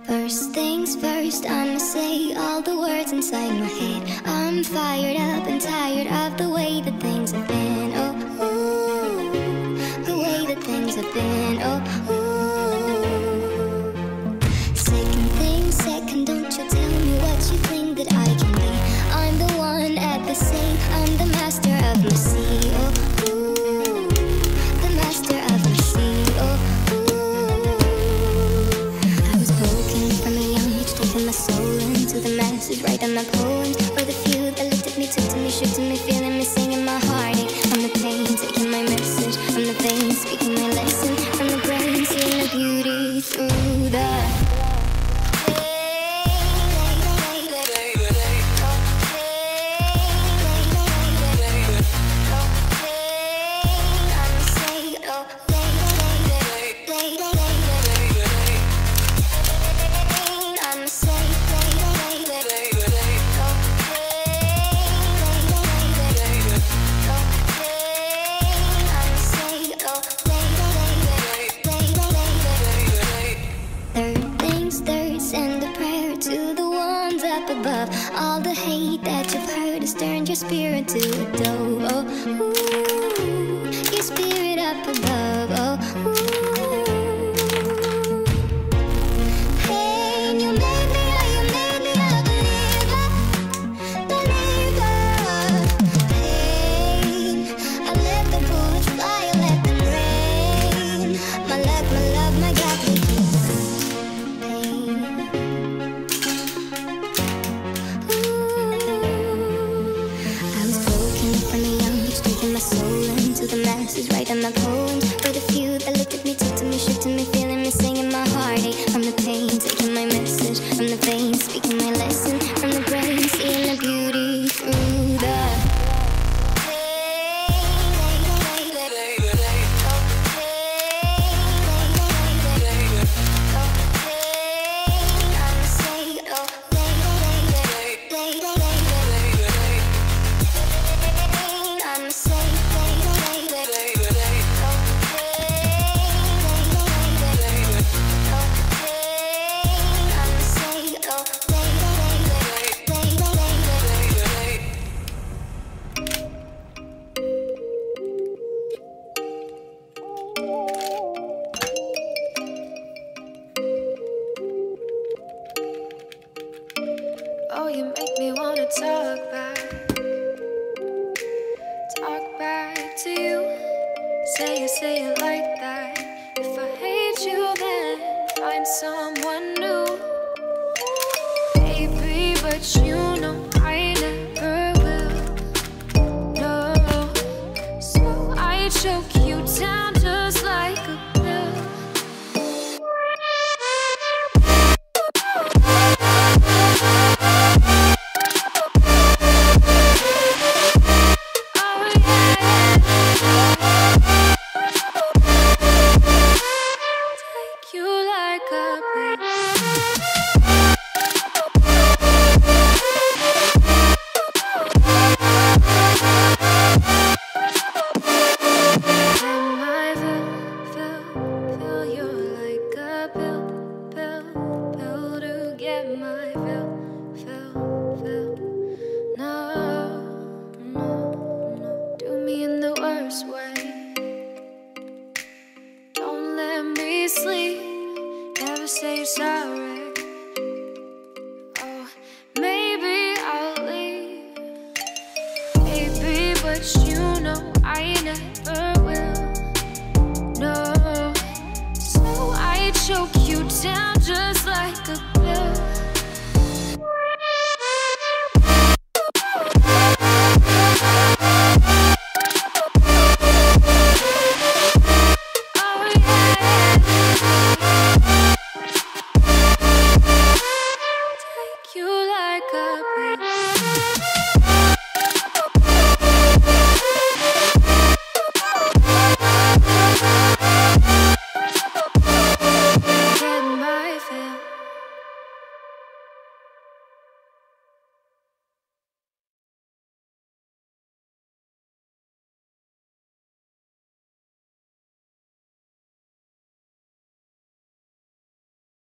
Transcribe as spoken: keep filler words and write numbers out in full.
First things first, I'ma say all the words inside my head. I'm fired up and tired of the way that things have been. Oh, ooh, the way that things have been. Oh, ooh. Second thing, second, don't you tell me what you think that I can be. I'm the one at the same, I'm the master of my sea. Oh, ooh, the master of my sea. Oh, my soul into the masses, writing my poems for the few that looked at me, took to me, shook to me, feeling me, singing my heartache. From the pain, taking my message, from the vein, speaking my lesson, from the brain, seeing the beauty through the all the hate that you've heard has turned your spirit to a dove. Oh, ooh, your spirit up above. Oh, ooh. Pain, you made me, oh, you made me a believer, believer. Pain, I let the bullets fly, I let them rain. My love, my love, my God, we keep pain. My soul into the masses, writing my poems for the few that looked at me, took to me, shook to me, feeling me, singing my heartache. From the pain, taking my message, from the vein, speaking my lesson, from the brain, seeing the beauty through the oh, you make me wanna talk back, talk back to you. Say it, say it like that. If I hate you, then find someone new. Baby, but you know I never will. No, so I choke you down just like a pill. Sleep, never say sorry. Oh, maybe I'll leave, baby, but you know